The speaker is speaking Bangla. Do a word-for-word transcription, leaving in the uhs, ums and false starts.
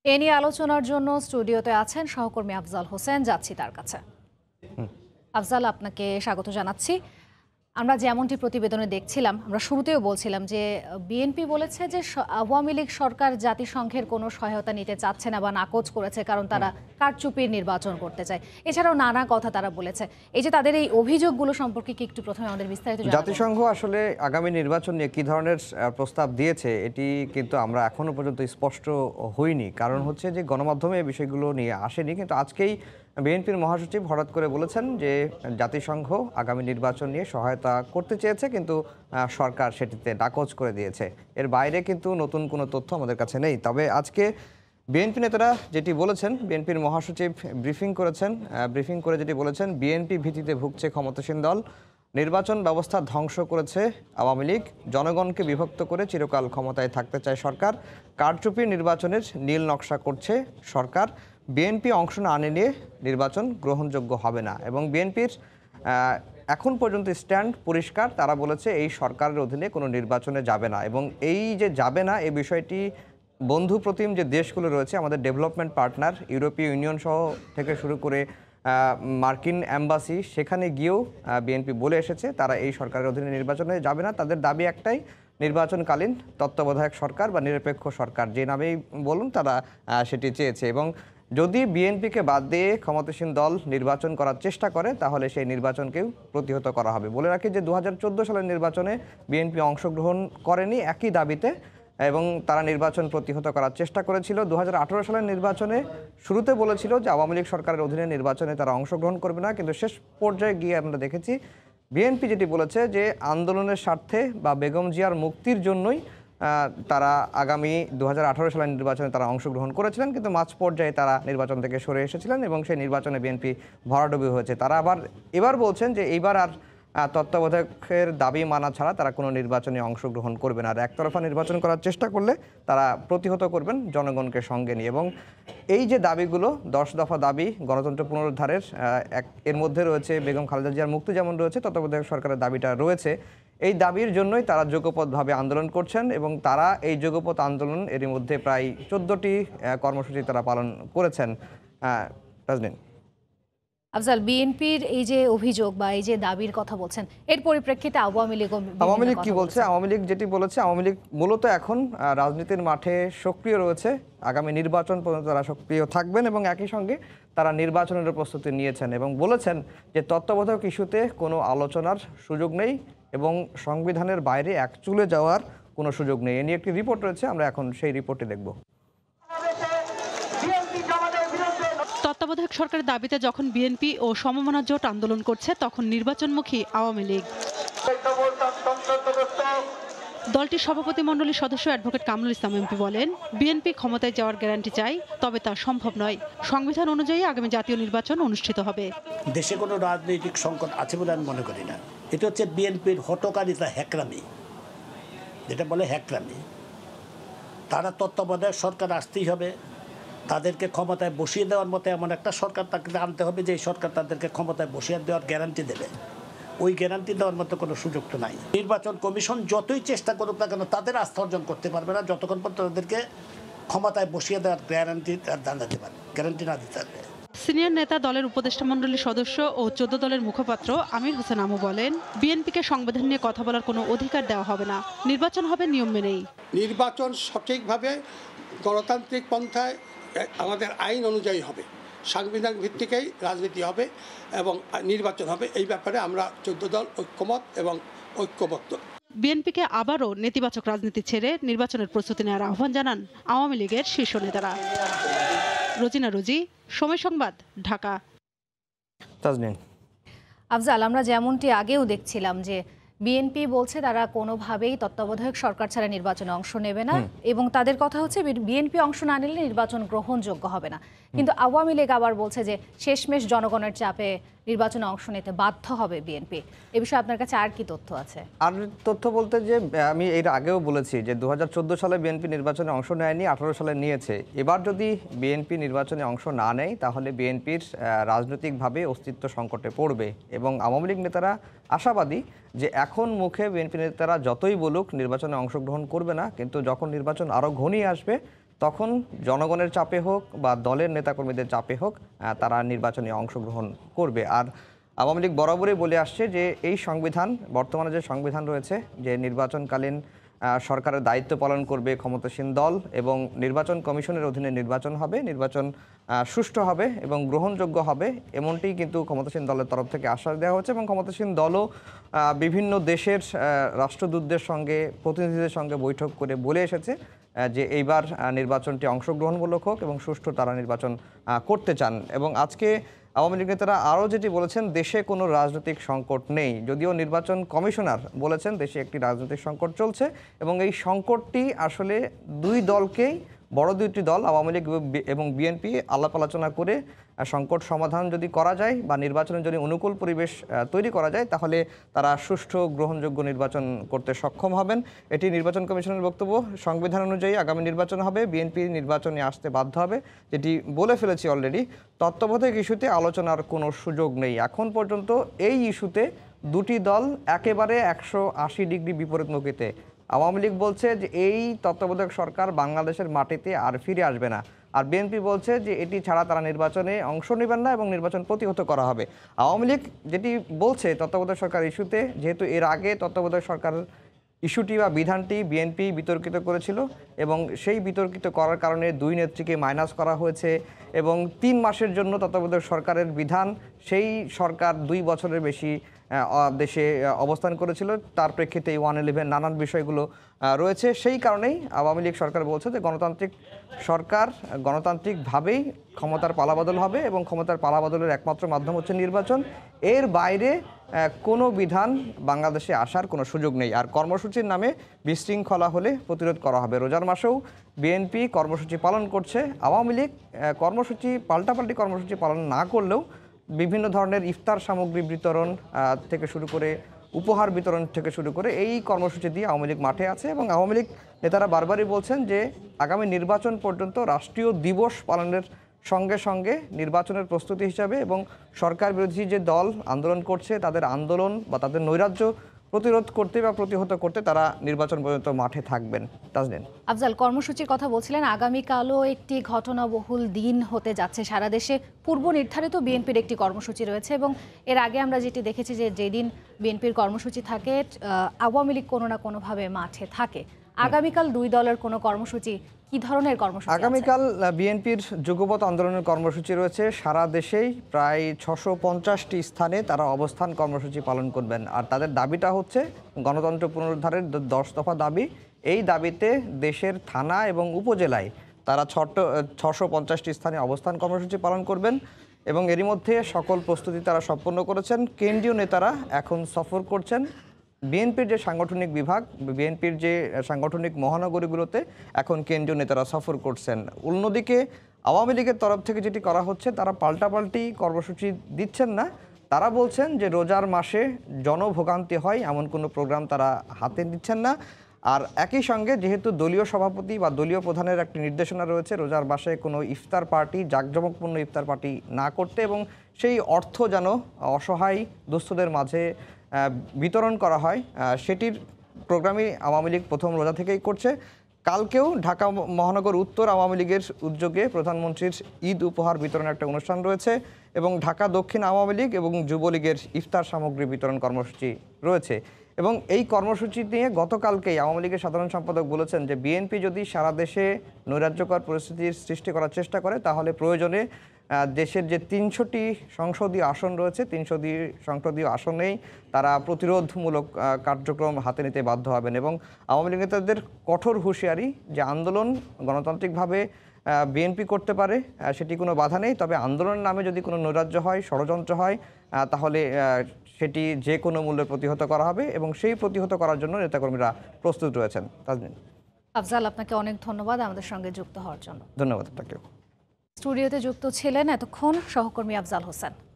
এ নিয়ে আলোচনার জন্য স্টুডিওতে আছেন সহকর্মী আফজাল হোসেন। যাচ্ছি তার কাছে। আফজাল, আপনাকে স্বাগত জানাচ্ছি। আমরা যেমনটি প্রতিবেদনে দেখছিলাম, আমরা শুরুতেও বলছিলাম যে বিএনপি বলেছে যে আওয়ামী লীগ সরকার জাতিসংঘের কোনো সহায়তা নিতে চাচ্ছে না বা নাকচ করেছে, কারণ তারা কারচুপির নির্বাচন করতে চায়। এছাড়াও নানা কথা তারা বলেছে। এই যে তাদের এই অভিযোগগুলো সম্পর্কে কি একটু প্রথমে আমাদের বিস্তারিত জানাবেন? জাতিসংঘ আসলে আগামী নির্বাচন নিয়ে কি ধরনের প্রস্তাব দিয়েছে এটি কিন্তু আমরা এখনো পর্যন্ত স্পষ্ট হইনি। কারণ হচ্ছে যে গণমাধ্যমে এই বিষয়গুলো নিয়ে আসেনি, কিন্তু আজকেই বিএনপির মহাসচিব হঠাৎ করে বলেছেন যে জাতিসংঘ আগামী নির্বাচন নিয়ে সহায়তা করতে চেয়েছে, কিন্তু সরকার সেটিতে নাকচ করে দিয়েছে। এর বাইরে কিন্তু নতুন কোনো তথ্য আমাদের কাছে নেই। তবে আজকে বিএনপি নেতারা যেটি বলেছেন, বিএনপির মহাসচিব ব্রিফিং করেছেন, ব্রিফিং করে যেটি বলেছেন, বিএনপি ভীতিতে ভুগছে ক্ষমতাসীন দল, নির্বাচন ব্যবস্থা ধ্বংস করেছে আওয়ামী লীগ, জনগণকে বিভক্ত করে চিরকাল ক্ষমতায় থাকতে চায় সরকার, কারচুপি নির্বাচনের নীল নকশা করছে সরকার, বিএনপি অংশ না নিলে নির্বাচন গ্রহণযোগ্য হবে না। এবং বিএনপির এখন পর্যন্ত স্ট্যান্ড পরিষ্কার, তারা বলেছে এই সরকারের অধীনে কোনো নির্বাচনে যাবে না। এবং এই যে যাবে না, এই বিষয়টি বন্ধু প্রতিম যে দেশগুলো রয়েছে, আমাদের ডেভেলপমেন্ট পার্টনার ইউরোপীয় ইউনিয়ন সহ থেকে শুরু করে মার্কিন অ্যাম্বাসি, সেখানে গিয়েও বিএনপি বলে এসেছে তারা এই সরকারের অধীনে নির্বাচনে যাবে না। তাদের দাবি একটাই, নির্বাচনকালীন তত্ত্বাবধায়ক সরকার বা নিরপেক্ষ সরকার, যে নামেই বলুন তারা সেটি চেয়েছে। এবং যদি বিএনপিকে বাদ দিয়ে ক্ষমতাসীন দল নির্বাচন করার চেষ্টা করে, তাহলে সেই নির্বাচনকেও প্রতিহত করা হবে। বলে রাখি যে দু হাজার চোদ্দো সালের নির্বাচনে বিএনপি অংশগ্রহণ করেনি একই দাবিতে, এবং তারা নির্বাচন প্রতিহত করার চেষ্টা করেছিল। দু হাজার আঠারো সালের নির্বাচনে শুরুতে বলেছিল যে আওয়ামী লীগ সরকারের অধীনে নির্বাচনে তারা অংশগ্রহণ করবে না, কিন্তু শেষ পর্যায়ে গিয়ে আমরা দেখেছি বিএনপি যেটি বলেছে যে আন্দোলনের স্বার্থে বা বেগম জিয়ার মুক্তির জন্যই তারা আগামী দু হাজার আঠারো সালের নির্বাচনে তারা অংশগ্রহণ করেছিলেন, কিন্তু মাঝ পর্যায়ে তারা নির্বাচন থেকে সরে এসেছিলেন এবং সেই নির্বাচনে বিএনপি ভরাডুবি হয়েছে। তারা আবার এবার বলছেন যে এইবার আর তত্ত্বাবধায়কের দাবি মানা ছাড়া তারা কোনো নির্বাচনে অংশগ্রহণ করবে না, আর একতরফা নির্বাচন করার চেষ্টা করলে তারা প্রতিহত করবেন জনগণকে সঙ্গে নিয়ে। এবং এই যে দাবিগুলো, দশ দফা দাবি গণতন্ত্র পুনরুদ্ধারের, এক এর মধ্যে রয়েছে বেগম খালেদা জিয়ার মুক্তি যেমন রয়েছে, তত্ত্বাবধায়ক সরকারের দাবিটা রয়েছে। এই দাবির জন্যই তারা যুগপথভাবে আন্দোলন করছেন, এবং তারা এই যুগপথ আন্দোলন এরই মধ্যে প্রায় চোদ্দোটি কর্মসূচি তারা পালন করেছেন। রাজনীন আফজাল, বিএনপির এই যে অভিযোগ বা এই যে দাবির কথা বলছেন, এর পরিপ্রেক্ষিতে আওয়ামী লীগ আওয়ামী লীগ কি বলছে? আওয়ামী লীগ যেটি বলেছে, আওয়ামী লীগ মূলত এখন রাজনীতির মাঠে সক্রিয় রয়েছে, আগামী নির্বাচন পর্যন্ত তারা সক্রিয় থাকবেন এবং একই সঙ্গে তারা নির্বাচনের প্রস্তুতি নিয়েছেন এবং বলেছেন যে তত্ত্বাবধায়ক ইস্যুতে কোনো আলোচনার সুযোগ নেই এবং সংবিধানের বাইরে এক চুলে যাওয়ার কোনো সুযোগ নেই। এ নিয়ে একটি রিপোর্ট রয়েছে, আমরা এখন সেই রিপোর্টে দেখব। তত্ত্বাবধায়ক সরকারের দাবিতে যখন বিএনপি ও সমমনা জোট আন্দোলন করছে, তখন নির্বাচনমুখী আওয়ামী লীগ। দলটির সভাপতিমণ্ডলীর সদস্য অ্যাডভোকেট কামরুল ইসলাম এমপি বলেন, বিএনপি ক্ষমতায় যাওয়ার গ্যারান্টি চাই, তবে তা সম্ভব নয়। সংবিধান অনুযায়ী আগামী জাতীয় নির্বাচন অনুষ্ঠিত হবে। দেশে কোনো রাজনৈতিক সংকট আছে বলে আমি মনে করি না। এটা হচ্ছে বিএনপির হটকারিতা, হ্যাকরামি, যেটা বলে হ্যাকরামি। তারা তত্ত্বাবধায়ক সরকার আসতেই হবে, তাদেরকে ক্ষমতায় বসিয়ে দেওয়ার মতো এমন একটা সরকার তাকে আনতে হবে যে সরকার তাদেরকে ক্ষমতায় বসিয়ে দেওয়ার গ্যারান্টি দেবে। ওই গ্যারান্টি দেওয়ার মতো কোনো সুযোগ তো নাই। নির্বাচন কমিশন যতই চেষ্টা করুক না কেন, তাদের আস্থা অর্জন করতে পারবে না যতক্ষণ পর্যন্ত তাদেরকে ক্ষমতায় বসিয়ে দেওয়ার গ্যারান্টি জানাতে পারবে, গ্যারান্টি না দিতে পারবে। সিনিয়র নেতা, দলের উপদেষ্টা মণ্ডলীর সদস্য ও চোদ্দ দলের মুখপাত্র আমির হোসেন আমু বলেন, বিএনপিকে সংবিধান নিয়ে কথা বলার কোনো অধিকার দেওয়া হবে না, নির্বাচন হবে নিয়ম মেনেই। নির্বাচন সঠিকভাবে গণতান্ত্রিক পন্থায় আমাদের আইন অনুযায়ী হবে, সাংবিধানিক ভিত্তিকেই রাজনীতি হবে এবং নির্বাচন হবে। এই ব্যাপারে আমরা চোদ্দ দল ঐক্যমত এবং ঐক্যবদ্ধ। বিএনপিকে আবারও নেতিবাচক রাজনীতি ছেড়ে নির্বাচনের প্রস্তুতি নেওয়ার আহ্বান জানান আওয়ামী লীগের শীর্ষ নেতারা। রোজিনা রোজি, সময় সংবাদ, ঢাকা। আফজাল, আমরা যেমনটি আগেও দেখছিলাম যে বিএনপি বলছে তারা কোনোভাবেই তত্ত্বাবধায়ক সরকার ছাড়া নির্বাচনে অংশ নেবে না, এবং তাদের কথা হচ্ছে বিএনপি অংশ না নিলে নির্বাচন গ্রহণযোগ্য হবে না। কিন্তু আওয়ামী লীগ আবার বলছে যে শেষমেশ জনগণের চাপে নির্বাচনে অংশ নিতে বাধ্য হবে বিএনপি। এ বিষয়ে আপনার কাছে আর কি তথ্য আছে? আর তথ্য বলতে যে আমি এর আগেও বলেছি যে দু হাজার চোদ্দো সালে বিএনপি নির্বাচনে অংশ নেয়নি, আঠারো সালে নিয়েছে। এবার যদি বিএনপি নির্বাচনে অংশ না নেয়, তাহলে বিএনপির রাজনৈতিকভাবে অস্তিত্ব সংকটে পড়বে। এবং আওয়ামী লীগ নেতারা আশাবাদী যে এখন মুখে বিএনপি নেতারা যতই বলুক নির্বাচনে অংশগ্রহণ করবে না, কিন্তু যখন নির্বাচন আরও ঘনিয়ে আসবে তখন জনগণের চাপে হোক বা দলের নেতাকর্মীদের চাপে হোক তারা নির্বাচনে অংশগ্রহণ করবে। আর আওয়ামী লীগ বরাবরই বলে আসছে যে এই সংবিধান, বর্তমানে যে সংবিধান রয়েছে, যে নির্বাচনকালীন সরকারের দায়িত্ব পালন করবে ক্ষমতাসীন দল এবং নির্বাচন কমিশনের অধীনে নির্বাচন হবে, নির্বাচন সুষ্ঠু হবে এবং গ্রহণযোগ্য হবে, এমনটি কিন্তু ক্ষমতাসীন দলের তরফ থেকে আশ্বাস দেওয়া হচ্ছে। এবং ক্ষমতাসীন দলও বিভিন্ন দেশের রাষ্ট্রদূতদের সঙ্গে, প্রতিনিধিদের সঙ্গে বৈঠক করে বলে এসেছে যে এইবার নির্বাচনটি অংশগ্রহণমূলক হোক এবং সুষ্ঠু তারা নির্বাচন করতে চান। এবং আজকে আওয়ামী লীগ নেতারা আরও যেটি বলেছেন, দেশে কোনো রাজনৈতিক সংকট নেই, যদিও নির্বাচন কমিশনার বলেছেন দেশে একটি রাজনৈতিক সংকট চলছে এবং এই সংকটটি আসলে দুই দলকেই, বড় দুইটি দল আওয়ামী লীগ এবং বিএনপি আলাপ আলোচনা করে সংকট সমাধান যদি করা যায় বা নির্বাচনের যদি অনুকূল পরিবেশ তৈরি করা যায় তাহলে তারা সুষ্ঠু গ্রহণযোগ্য নির্বাচন করতে সক্ষম হবেন। এটি নির্বাচন কমিশনের বক্তব্য। সংবিধান অনুযায়ী আগামী নির্বাচন হবে, বিএনপি নির্বাচনে আসতে বাধ্য হবে, যেটি বলে ফেলেছি অলরেডি। তত্ত্বাবধায়ক ইস্যুতে আলোচনার কোনো সুযোগ নেই। এখন পর্যন্ত এই ইস্যুতে দুটি দল একেবারে একশো আশি ডিগ্রি বিপরীতমুখীতে। আওয়ামী লীগ বলছে যে এই তত্ত্বাবধায়ক সরকার বাংলাদেশের মাটিতে আর ফিরে আসবে না, আর বিএনপি বলছে যে এটি ছাড়া তারা নির্বাচনে অংশ নেবেন না এবং নির্বাচন প্রতিহত করা হবে। আওয়ামী লীগ যেটি বলছে তত্ত্বাবধায়ক সরকার ইস্যুতে, যেহেতু এর আগে তত্ত্বাবধায়ক সরকার ইস্যুটি বা বিধানটি বিএনপি বিতর্কিত করেছিল এবং সেই বিতর্কিত করার কারণে দুই নেত্রীকে মাইনাস করা হয়েছে এবং তিন মাসের জন্য তত্ত্বাবধায়ক সরকারের বিধান, সেই সরকার দুই বছরের বেশি দেশে অবস্থান করেছিল, তার প্রেক্ষিতে ওয়ান ইলেভেন নানান বিষয়গুলো রয়েছে। সেই কারণেই আওয়ামী লীগ সরকার বলছে যে গণতান্ত্রিক সরকার গণতান্ত্রিকভাবেই ক্ষমতার পালাবদল হবে এবং ক্ষমতার পালাবদলের একমাত্র মাধ্যম হচ্ছে নির্বাচন। এর বাইরে কোনো বিধান বাংলাদেশে আসার কোনো সুযোগ নেই। আর কর্মসূচির নামে বিশৃঙ্খলা হলে প্রতিরোধ করা হবে। রোজার মাসেও বিএনপি কর্মসূচি পালন করছে, আওয়ামী লীগ কর্মসূচি পাল্টাপাল্টি কর্মসূচি পালন না করলেও বিভিন্ন ধরনের ইফতার সামগ্রী বিতরণ থেকে শুরু করে উপহার বিতরণ থেকে শুরু করে এই কর্মসূচি দিয়ে আওয়ামী লীগ মাঠে আছে। এবং আওয়ামী লীগ নেতারা বারবারই বলছেন যে আগামী নির্বাচন পর্যন্ত রাষ্ট্রীয় দিবস পালনের সঙ্গে সঙ্গে নির্বাচনের প্রস্তুতি হিসাবে এবং সরকার বিরোধী যে দল আন্দোলন করছে তাদের আন্দোলন বা তাদের নৈরাজ্য প্রতিরোধ করতে বা প্রতিহত করতে তারা নির্বাচন পর্যন্ত মাঠে থাকবেন। তাজনীন, আফজাল, কর্মসূচির কথা বলছিলেন, আগামীকালও একটি ঘটনাবহুল দিন হতে যাচ্ছে সারা দেশে। পূর্ব নির্ধারিত বিএনপির একটি কর্মসূচি রয়েছে এবং এর আগে আমরা যেটি দেখেছি যে যেদিন বিএনপির কর্মসূচি থাকে আওয়ামী লীগ কোনো না কোনোভাবে মাঠে থাকে। আগামীকাল দুই দলের কোনো কর্মসূচি, কি ধরনের কর্মসূচি? আগামীকাল বিএনপির যুগপৎ আন্দোলনের কর্মসূচি রয়েছে সারা দেশেই, প্রায় ছশো পঞ্চাশটি স্থানে তারা অবস্থান কর্মসূচি পালন করবেন। আর তাদের দাবিটা হচ্ছে গণতন্ত্র পুনরুদ্ধারের দশ দফা দাবি। এই দাবিতে দেশের থানা এবং উপজেলায় তারা ছোট্ট ছশো পঞ্চাশটি স্থানে অবস্থান কর্মসূচি পালন করবেন এবং এরই মধ্যে সকল প্রস্তুতি তারা সম্পন্ন করেছেন। কেন্দ্রীয় নেতারা এখন সফর করছেন বিএনপির যে সাংগঠনিক বিভাগ, বিএনপির যে সাংগঠনিক মহানগরীগুলোতে এখন কেন্দ্রীয় নেতারা সফর করছেন। অন্যদিকে আওয়ামী লীগের তরফ থেকে যেটি করা হচ্ছে, তারা পাল্টাপাল্টি কর্মসূচি দিচ্ছেন না। তারা বলছেন যে রোজার মাসে জনভোগান্তি হয় এমন কোনো প্রোগ্রাম তারা হাতে নিচ্ছেন না। আর একই সঙ্গে যেহেতু দলীয় সভাপতি বা দলীয় প্রধানের একটি নির্দেশনা রয়েছে রোজার মাসে কোনো ইফতার পার্টি, জাঁকজমকপূর্ণ ইফতার পার্টি না করতে এবং সেই অর্থ যেন অসহায় দুস্থদের মাঝে বিতরণ করা হয়, সেটির প্রোগ্রামই আওয়ামী লীগ প্রথম রোজা থেকেই করছে। কালকেও ঢাকা মহানগর উত্তর আওয়ামী লীগের উদ্যোগে প্রধানমন্ত্রীর ঈদ উপহার বিতরণের একটা অনুষ্ঠান রয়েছে এবং ঢাকা দক্ষিণ আওয়ামী লীগ এবং যুবলীগের ইফতার সামগ্রী বিতরণ কর্মসূচি রয়েছে। এবং এই কর্মসূচি নিয়ে গতকালকেই আওয়ামী লীগের সাধারণ সম্পাদক বলেছেন যে বিএনপি যদি সারা দেশে নৈরাজ্যকর পরিস্থিতির সৃষ্টি করার চেষ্টা করে তাহলে প্রয়োজনে দেশের যে তিনশোটি সংসদীয় আসন রয়েছে তিনশোটি সংসদীয় আসনেই তারা প্রতিরোধমূলক কার্যক্রম হাতে নিতে বাধ্য হবেন। এবং আওয়ামী লীগ নেতাদের কঠোর হুঁশিয়ারি যে আন্দোলন গণতান্ত্রিকভাবে বিএনপি করতে পারে, সেটি কোনো বাধা নেই, তবে আন্দোলনের নামে যদি কোনো নৈরাজ্য হয়, ষড়যন্ত্র হয়, তাহলে সেটি যে কোনো মূল্যে প্রতিহত করা হবে এবং সেই প্রতিহত করার জন্য নেতাকর্মীরা প্রস্তুত রয়েছেন। তাজনীন, আফজাল, আপনাকে অনেক ধন্যবাদ আমাদের সঙ্গে যুক্ত হওয়ার জন্য। ধন্যবাদ আপনাকেও। স্টুডিওতে যুক্ত ছিলেন এতক্ষণ সহকর্মী আফজাল হোসেন।